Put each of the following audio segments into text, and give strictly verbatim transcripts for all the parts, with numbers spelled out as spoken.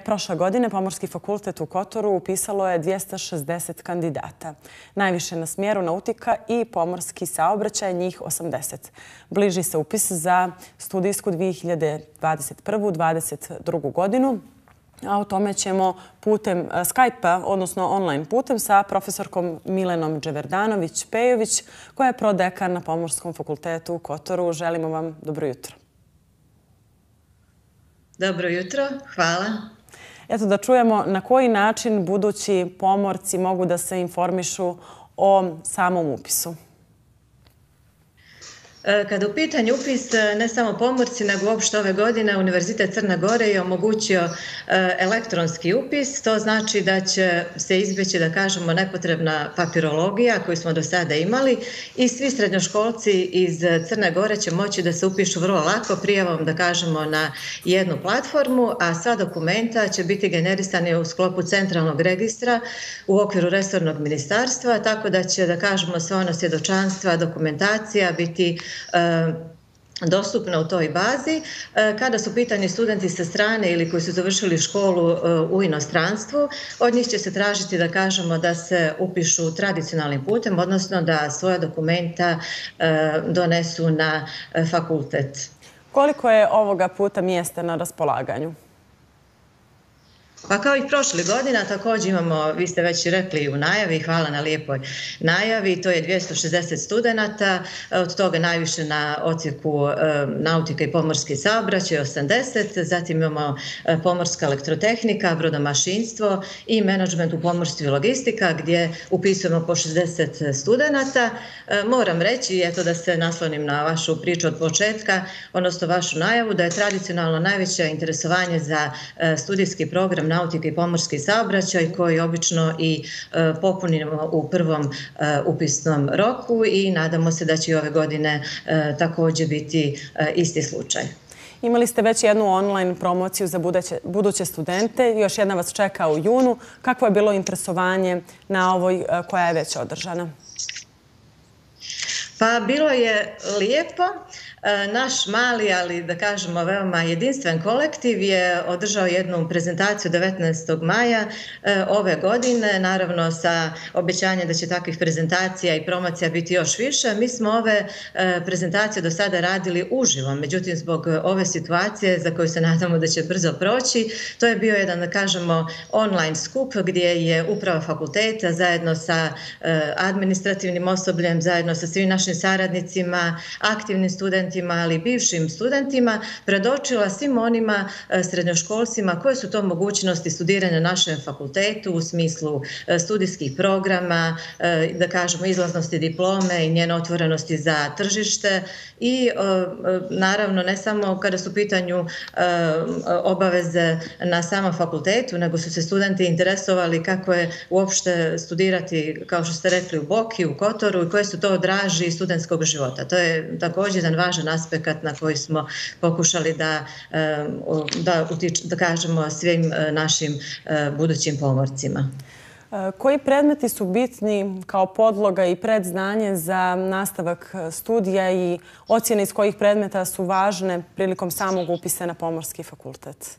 prošle godine Pomorski fakultet u Kotoru upisalo je dvjesto šezdeset kandidata. Najviše na smjeru nautika i pomorski saobraćaj, njih osamdeset. Bliži se upis za studijsku dvije hiljade dvadeset prvu dvadeset drugu godinu. A o tome ćemo putem Skype-a, odnosno online putem, sa profesorkom Milenom Dževerdanović-Pejović, koja je prodekan na Pomorskom fakultetu u Kotoru. Želimo vam dobro jutro. Dobro jutro, hvala. Eto da čujemo na koji način budući pomorci mogu da se informišu o samom upisu. Kada u pitanju upis, ne samo pomorci, nego uopšte ove godine Univerzitet Crne Gore je omogućio elektronski upis. To znači da će se izbjeći, da kažemo, nepotrebna papirologija koju smo do sada imali i svi srednjoškolci iz Crne Gore će moći da se upišu vrlo lako prijavom, da kažemo, na jednu platformu, a sva dokumenta će biti generisani u sklopu centralnog registra u okviru resornog ministarstva, tako da će, da kažemo, sva ona svjedočanstva, dokumentacija biti dostupna u toj bazi. Kada su pitani studenti sa strane ili koji su završili školu u inostranstvu, od njih će se tražiti, da kažemo, da se upišu tradicionalnim putem, odnosno da svoja dokumenta donesu na fakultet. Koliko je ovoga puta mjesta na raspolaganju? Pa kao i prošle godina također imamo, vi ste već rekli u najavi, hvala na lijepoj najavi, to je dvjesto šezdeset studenata, od toga najviše na odsjeku nautika i pomorski saobraćaj osamdeset, zatim imamo pomorska elektrotehnika, brodomašinstvo i menadžment u pomorstvu i logistika gdje upisujemo po šezdeset studenata. Moram reći, eto da se naslonim na vašu priču od početka, odnosno vašu najavu, da je tradicionalno najveće interesovanje za studijski program nautika i pomorski saobraćaj koji obično i popunimo u prvom upisnom roku i nadamo se da će i ove godine također biti isti slučaj. Imali ste već jednu online promociju za buduće studente. Još jedna vas čeka u junu. Kakvo je bilo interesovanje na ovoj koja je već održana? Pa bilo je lijepo. Naš mali, ali da kažemo veoma jedinstven kolektiv je održao jednu prezentaciju devetnaestog maja ove godine, naravno sa obećanjem da će takvih prezentacija i promocija biti još više. Mi smo ove prezentacije do sada radili uživo, međutim zbog ove situacije za koju se nadamo da će brzo proći, to je bio jedan, da kažemo, online skup gdje je uprava fakulteta zajedno sa administrativnim osobljem, zajedno sa svim našim saradnicima, aktivnim studentima, ali i bivšim studentima, predočila svim onima srednjoškolcima koje su to mogućnosti studiranja na našem fakultetu u smislu studijskih programa, da kažemo izlaznosti diplome i njene otvorenosti za tržište i naravno ne samo kada su u pitanju obaveze na samom fakultetu, nego su se studenti interesovali kako je uopšte studirati, kao što ste rekli, u Boki, u Kotoru i koje su to draži studentskog života. To je također jedan važan aspekt na koji smo pokušali da, da, da kažemo svim našim budućim pomorcima. Koji predmeti su bitni kao podloga i predznanje za nastavak studija i ocjene iz kojih predmeta su važne prilikom samog upisa na Pomorski fakultet?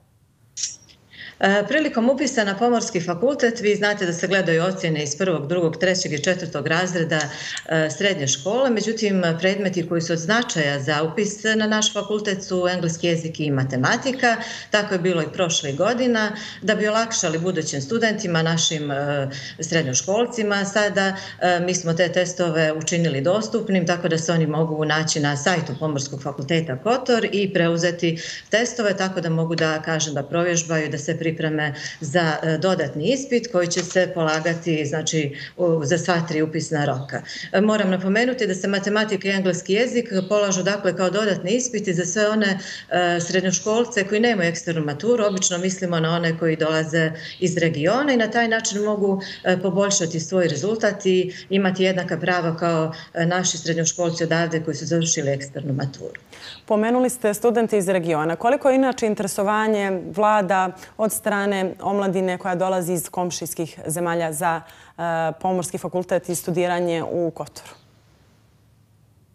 Prilikom upisa na Pomorski fakultet vi znate da se gledaju ocjene iz prvog, drugog, trećeg i četvrtog razreda srednje škole, međutim predmeti koji su od značaja za upis na naš fakultet su engleski jezik i matematika, tako je bilo i prošlih godina. Da bi olakšali budućim studentima, našim srednjoškolcima, sada mi smo te testove učinili dostupnim, tako da se oni mogu naći na sajtu Pomorskog fakulteta Kotor i preuzeti testove, tako da mogu da kažem da provježbaju, da se pripreme za dodatni ispit koji će se polagati, znači, za sva tri upisna roka. Moram napomenuti da se matematika i engleski jezik polažu, dakle, kao dodatni ispiti za sve one srednjoškolce koji nemaju eksternu maturu, obično mislimo na one koji dolaze iz regiona i na taj način mogu poboljšati svoj rezultat i imati jednaka prava kao naši srednjoškolci odavde koji su završili eksternu maturu. Pomenuli ste studente iz regiona. Koliko je inače interesovanje vlada od strane omladine koja dolazi iz komšijskih zemalja za Pomorski fakultet i studiranje u Kotoru?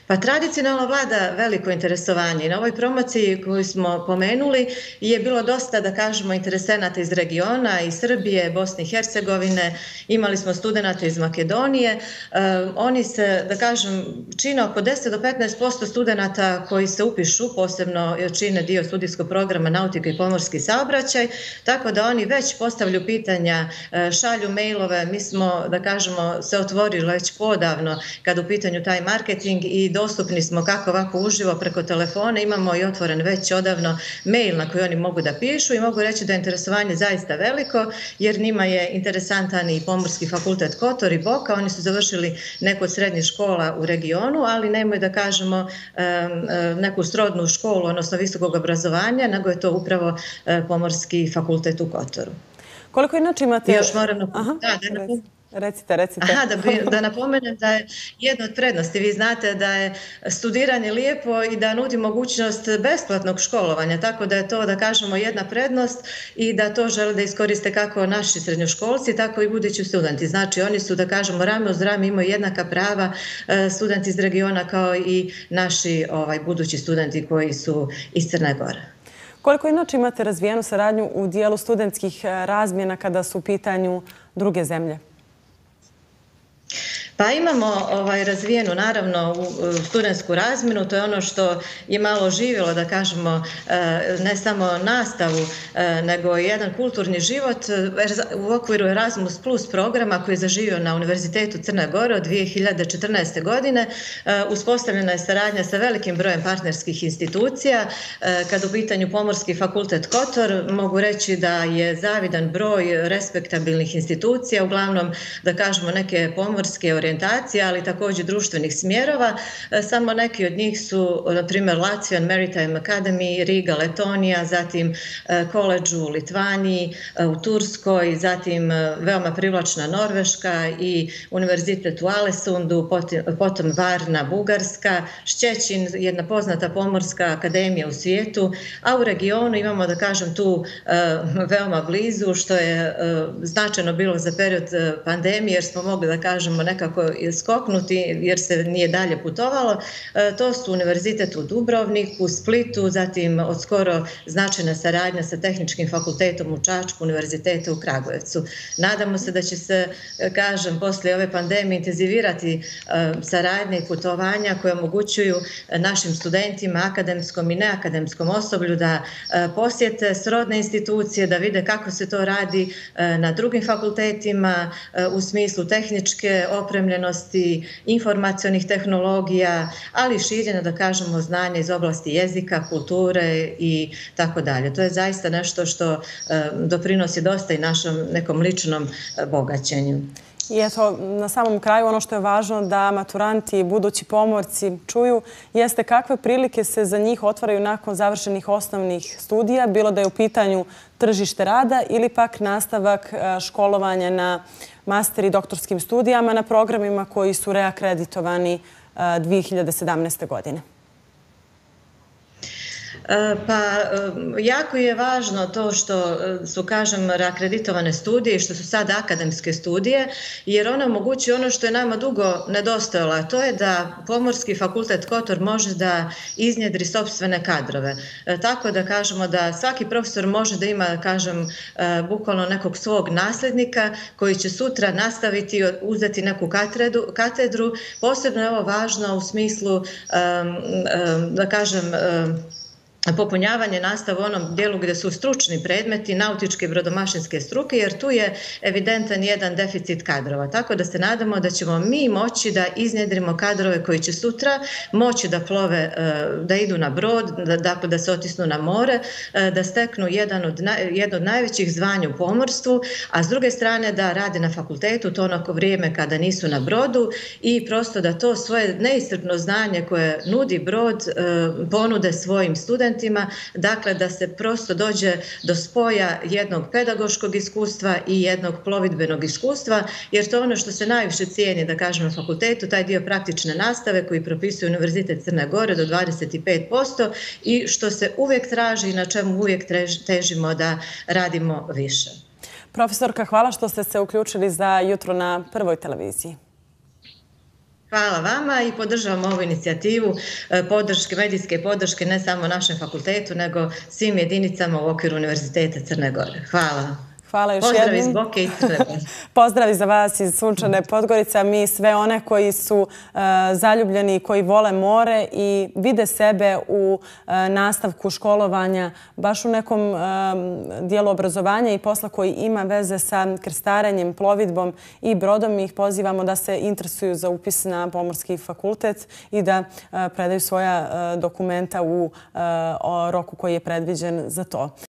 Pa tradicionalno vlada veliko interesovanje. Na ovoj promociji koju smo pomenuli je bilo dosta, da kažemo, interesenata iz regiona, iz Srbije, Bosne i Hercegovine, imali smo studenta iz Makedonije. Oni se, da kažem, čine oko deset do petnaest posto studenta koji se upišu, posebno čine dio studijskog programa nautika i pomorski saobraćaj, tako da oni već postavljaju pitanja, šalju mailove. Mi smo, da kažemo, se otvorili već podavno kada u pitanju taj marketing i dostupni smo kako ovako uživo preko telefona, imamo i otvoren već odavno mail na koji oni mogu da pišu i mogu reći da je interesovanje zaista veliko, jer njima je interesantan i Pomorski fakultet Kotor i Boka. Oni su završili neku od srednjih škola u regionu, ali nemaju, da kažemo, neku srodnu školu, odnosno visokog obrazovanja, nego je to upravo Pomorski fakultet u Kotoru. Koliko inače imate... Još moram... Aha, da, da, da. Recite, recite. Aha, da, bi, da napomenem da je jedna od prednosti. Vi znate da je studiranje lijepo i da nudi mogućnost besplatnog školovanja, tako da je to, da kažemo, jedna prednost i da to žele da iskoriste kako naši srednjoškolci, tako i budući studenti. Znači, oni su, da kažemo, rame uz rame, imaju jednaka prava studenti iz regiona kao i naši ovaj, budući studenti koji su iz Crne Gore. Koliko inače imate razvijenu saradnju u dijelu studentskih razmjena kada su u pitanju druge zemlje? Pa imamo ovaj, razvijenu, naravno, u studentsku razmjenu. To je ono što je malo živjelo, da kažemo, ne samo nastavu, nego i jedan kulturni život u okviru Erasmus plus programa koji je zaživio na Univerzitetu Crne Gore od dvije hiljade četrnaeste. godine. Uspostavljena je saradnja sa velikim brojem partnerskih institucija. Kad u pitanju Pomorski fakultet Kotor, mogu reći da je zavidan broj respektabilnih institucija, uglavnom, da kažemo, neke pomorske orijentacije, ali također društvenih smjerova. Samo neki od njih su, na primjer, Latvian Maritime Academy, Riga, Letonija, zatim koledž u Litvaniji, u Turskoj, zatim veoma privlačna Norveška i Univerzitet u Alesundu, potom Varna, Bugarska, Šćećin, jedna poznata pomorska akademija u svijetu, a u regionu imamo, da kažem, tu veoma blizu, što je značajno bilo za period pandemije, jer smo mogli, da kažemo, nekako skoknuti jer se nije dalje putovalo. To su Univerzitet u Dubrovniku, Splitu, zatim od skoro značajna saradnja sa Tehničkim fakultetom u Čačku, Univerziteta u Kragujevcu. Nadamo se da će se, kažem, poslije ove pandemije intenzivirati saradnje i putovanja koje omogućuju našim studentima, akademskom i neakademskom osoblju da posjete srodne institucije, da vide kako se to radi na drugim fakultetima u smislu tehničke opremljenosti, informacionih tehnologija, ali i širenja, da kažemo, znanja iz oblasti jezika, kulture i tako dalje. To je zaista nešto što doprinosi dosta i našom nekom ličnom bogaćenju. I eto, na samom kraju ono što je važno da maturanti i budući pomorci čuju jeste kakve prilike se za njih otvaraju nakon završenih osnovnih studija, bilo da je u pitanju tržište rada ili pak nastavak školovanja na master i doktorskim studijama na programima koji su reakreditovani dvije hiljade sedamnaeste. godine. Pa jako je važno to što su, kažem, reakreditovane studije i što su sad akademske studije, jer one omogućuju ono što je nama dugo nedostajalo, a to je da Pomorski fakultet Kotor može da iznjedri sopstvene kadrove. Tako da kažemo da svaki profesor može da ima, kažem, bukvalno nekog svog nasljednika koji će sutra nastaviti, uzeti neku katedru. katedru. Posebno je ovo važno u smislu, da kažem, popunjavanje nastave u onom dijelu gdje su stručni predmeti, nautičke i brodomašinske struke, jer tu je evidentan jedan deficit kadrova. Tako da se nadamo da ćemo mi moći da iznjedrimo kadrove koji će sutra moći da plove, da idu na brod, dakle da se otisnu na more, da steknu jedan od, jedno od najvećih zvanja u pomorstvu, a s druge strane da rade na fakultetu to onako vrijeme kada nisu na brodu i prosto da to svoje neiscrpno znanje koje nudi brod ponude svojim studentima, dakle da se prosto dođe do spoja jednog pedagoškog iskustva i jednog plovidbenog iskustva, jer to je ono što se najviše cijeni, da kažem, na fakultetu, taj dio praktične nastave koji propisuje Univerzitet Crne Gore do dvadeset pet posto i što se uvijek traži i na čemu uvijek težimo da radimo više. Profesorka, hvala što ste se uključili za jutro na Prvoj televiziji. Hvala vama i podržavamo ovu inicijativu podrške, medijske podrške ne samo našem fakultetu, nego svim jedinicama u okviru Univerziteta Crne Gore. Hvala. Hvala još Pozdrav jednom. iz Boke i Crne Gore. Pozdrav za vas iz sunčane Podgorice, mi sve one koji su uh, zaljubljeni, koji vole more i vide sebe u uh, nastavku školovanja, baš u nekom um, dijelu obrazovanja i posla koji ima veze sa krstarenjem, plovidbom i brodom. Mi ih pozivamo da se interesuju za upis na Pomorski fakultet i da uh, predaju svoja uh, dokumenta u uh, roku koji je predviđen za to.